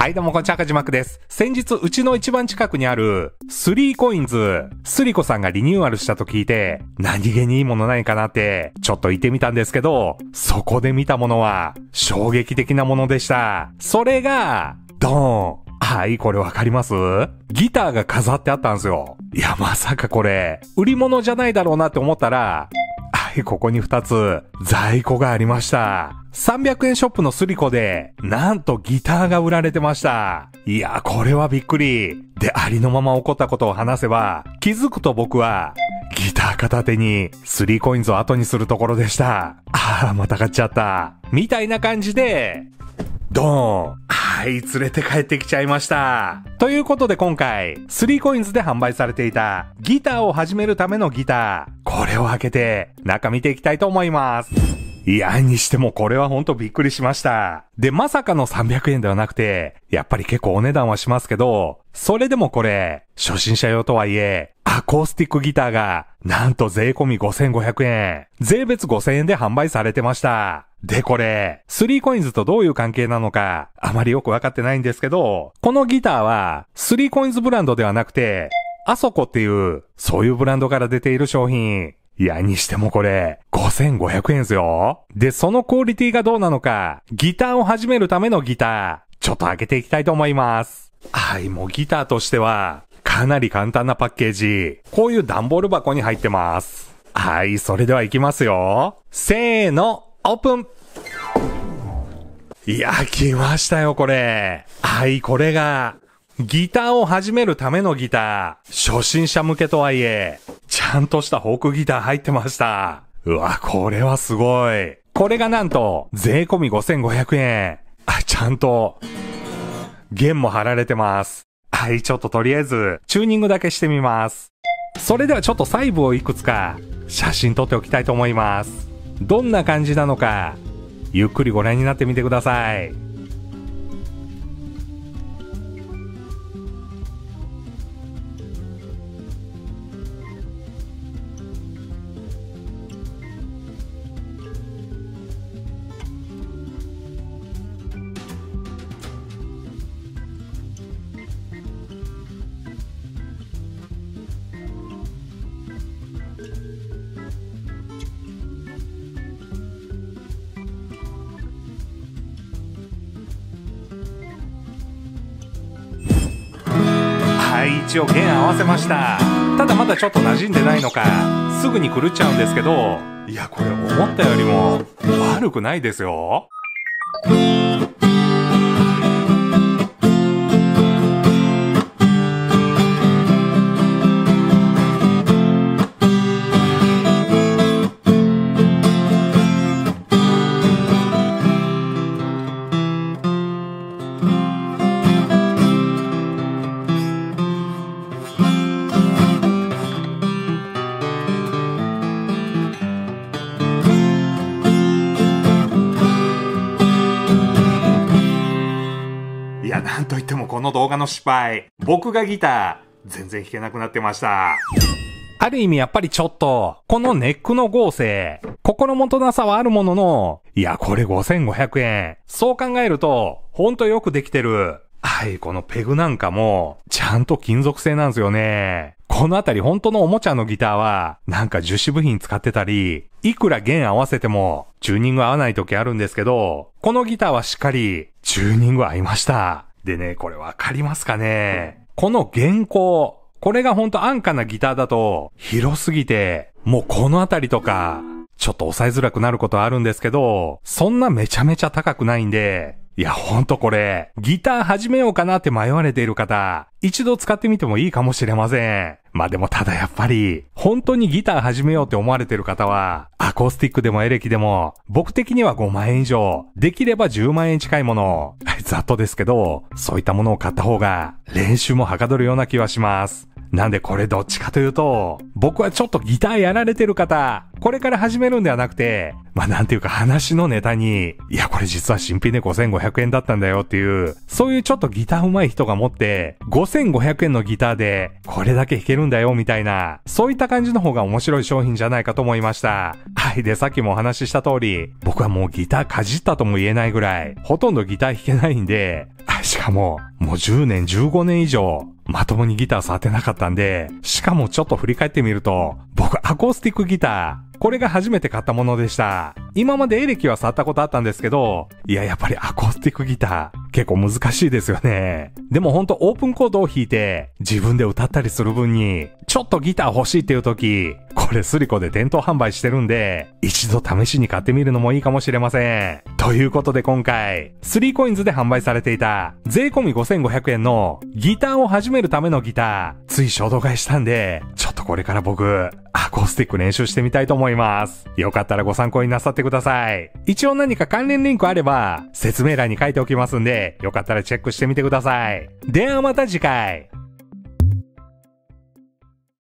はいどうもこんにちは、赤島くです。先日うちの一番近くにある3コインズ、スリコさんがリニューアルしたと聞いて、何気にいいものないかなってちょっと行ってみたんですけど、そこで見たものは衝撃的なものでした。それが、ドーン。はい、これわかります？ギターが飾ってあったんですよ。いや、まさかこれ、売り物じゃないだろうなって思ったら、はい、ここに2つ、在庫がありました。300円ショップのスリコで、なんとギターが売られてました。いや、これはびっくり。で、ありのまま起こったことを話せば、気づくと僕は、ギター片手に、3コインズを後にするところでした。また買っちゃった。みたいな感じで、ドーン。はい、連れて帰ってきちゃいました。ということで今回、3コインズで販売されていたギターを始めるためのギター。これを開けて中見ていきたいと思います。いや、にしてもこれはほんとびっくりしました。で、まさかの300円ではなくて、やっぱり結構お値段はしますけど、それでもこれ、初心者用とはいえ、アコースティックギターが、なんと税込み5500円。税別5000円で販売されてました。で、これ、3コインズとどういう関係なのか、あまりよくわかってないんですけど、このギターは、3コインズブランドではなくて、アソコっていう、そういうブランドから出ている商品。いや、にしてもこれ、5500円ですよ。で、そのクオリティがどうなのか、ギターを始めるためのギター、ちょっと開けていきたいと思います。はい、もうギターとしては、かなり簡単なパッケージ。こういう段ボール箱に入ってます。はい、それでは行きますよ。せーの、オープン。いや、来ましたよ、これ。はい、これが、ギターを始めるためのギター。初心者向けとはいえ、ちゃんとしたフォークギター入ってました。うわ、これはすごい。これがなんと、税込み5500円。ちゃんと、弦も貼られてます。はい、ちょっととりあえず、チューニングだけしてみます。それではちょっと細部をいくつか、写真撮っておきたいと思います。どんな感じなのか、ゆっくりご覧になってみてください。はい、一応弦合わせました。ただまだちょっと馴染んでないのか、すぐに狂っちゃうんですけど、いや、これ思ったよりも悪くないですよ。いや、なんといってもこの動画の失敗。僕がギター、全然弾けなくなってました。ある意味やっぱりちょっと、このネックの合成、心もとなさはあるものの、いや、これ5500円。そう考えると、ほんとよくできてる。はい、このペグなんかも、ちゃんと金属製なんですよね。このあたり本当のおもちゃのギターは、なんか樹脂部品使ってたり、いくら弦合わせても、チューニング合わない時あるんですけど、このギターはしっかり、チューニング合いました。でね、これわかりますかね？この弦高、これがほんと安価なギターだと、広すぎて、もうこのあたりとか、ちょっと抑えづらくなることはあるんですけど、そんなめちゃめちゃ高くないんで、いや、ほんとこれ、ギター始めようかなって迷われている方、一度使ってみてもいいかもしれません。まあでもただやっぱり、本当にギター始めようって思われている方は、アコースティックでもエレキでも、僕的には5万円以上、できれば10万円近いもの、ざっとですけど、そういったものを買った方が、練習もはかどるような気はします。なんでこれどっちかというと、僕はちょっとギターやられてる方、これから始めるんではなくて、まあなんていうか話のネタに、いやこれ実は新品で5500円だったんだよっていう、そういうちょっとギター上手い人が持って、5500円のギターで、これだけ弾けるんだよみたいな、そういった感じの方が面白い商品じゃないかと思いました。はい、でさっきもお話しした通り、僕はもうギターかじったとも言えないぐらい、ほとんどギター弾けないんで、しかも、もう10年、15年以上、まともにギター触ってなかったんで、しかもちょっと振り返ってみると、僕アコースティックギター、これが初めて買ったものでした。今までエレキは触ったことあったんですけど、やっぱりアコースティックギター、結構難しいですよね。でもほんとオープンコードを弾いて、自分で歌ったりする分に、ちょっとギター欲しいっていう時、これスリコで店頭販売してるんで、一度試しに買ってみるのもいいかもしれません。ということで今回、3COINS で販売されていた、税込み5500円のギターを始めるためのギター、つい衝動買いしたんで、ちょっとこれから僕、アコースティック練習してみたいと思います。よかったらご参考になさってください。一応何か関連リンクあれば、説明欄に書いておきますんで、よかったらチェックしてみてください。ではまた次回。